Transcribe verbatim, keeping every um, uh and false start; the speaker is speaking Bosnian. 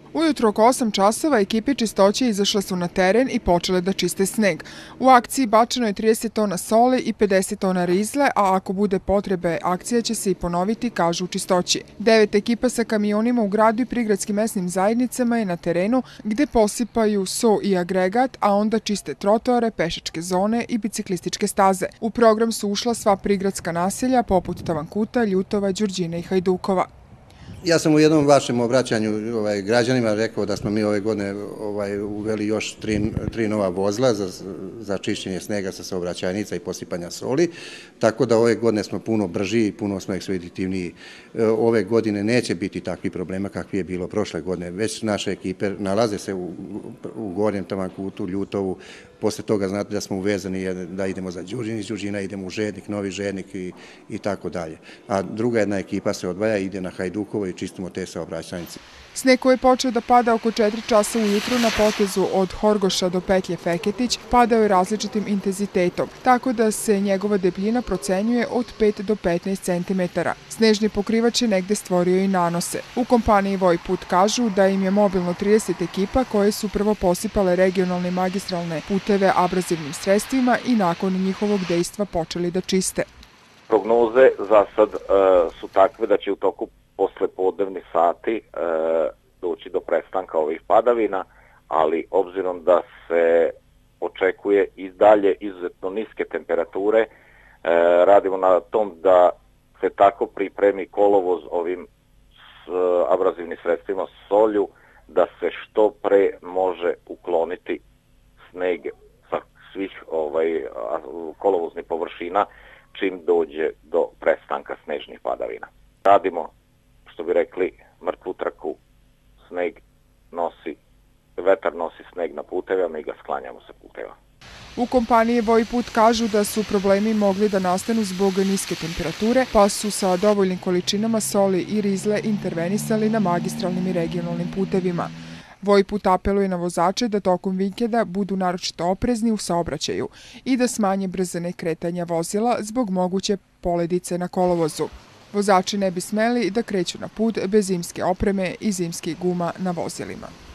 Ujutro oko osam časova ekipe čistoće izašle su na teren i počele da čiste sneg. U akciji bačeno je trideset tona soli i pedeset tona rizle, a ako bude potrebe, akcija će se i ponoviti, kažu u čistoći. Devet ekipa sa kamionima u gradu i prigradskim mesnim zajednicama je na terenu gde posipaju so i agregat, a onda čiste trotoare, pešačke zone i biciklističke staze. U program su ušla sva prigradska naselja poput Tavankuta, Ljutova, Đurđine i Hajdukova. Ja sam u jednom vašem obraćanju ovaj, građanima rekao da smo mi ove godine ovaj, uveli još tri, tri nova vozila za, za čišćenje snega sa saobraćajnica i posipanja soli, tako da ove godine smo puno brži i puno smo ekspeditivniji. Ove godine neće biti takvih problema kakvi je bilo prošle godine. Već naše ekipe nalaze se u, u Gornjem Tavankutu, Ljutovu. Posle toga znate da smo uvezani da idemo za Đurđin, iz Đurđina idemo u Žednik, Novi Žednik i, i tako dalje. A druga jedna ekipa se odvaja, ide na Hajdukovo i čistimo te saobraćajnice. Sneg koji je počeo da pada oko četiri časa ujutru na potezu od Horgoša do petlje Feketić padao je različitim intenzitetom, tako da se njegova debljina procenjuje od pet do petnaest centimetara. Snežni pokrivač je negde stvorio i nanose. U kompaniji Vojput kažu da im je mobilno trideset ekipa koje su prvo posipale regionalne magistralne puteve abrazivnim sredstvima i nakon njihovog dejstva počeli da čiste. Prognoze za sad uh, su takve da će u toku posle podnevnih sati e, doći do prestanka ovih padavina, ali obzirom da se očekuje i dalje izuzetno niske temperature, e, radimo na tom da se tako pripremi kolovoz ovim s, abrazivnim sredstvima s solju, da se što pre može ukloniti sneg sa svih ovaj, kolovoznih površina čim dođe do prestanka snežnih padavina. Radimo, što bi rekli, mrtvu trku, sneg nosi, vetar nosi sneg na puteve, a mi ga sklanjamo sa puteva. U kompaniji Vojput kažu da su problemi mogli da nastanu zbog niske temperature, pa su sa dovoljnim količinama soli i rizle intervenisali na magistralnim i regionalnim putevima. Vojput apeluje na vozače da tokom vikenda budu naročito oprezni u saobraćaju i da smanje brzine kretanja vozila zbog moguće poledice na kolovozu. Vozači ne bi smeli da kreću na put bez zimske opreme i zimskih guma na vozilima.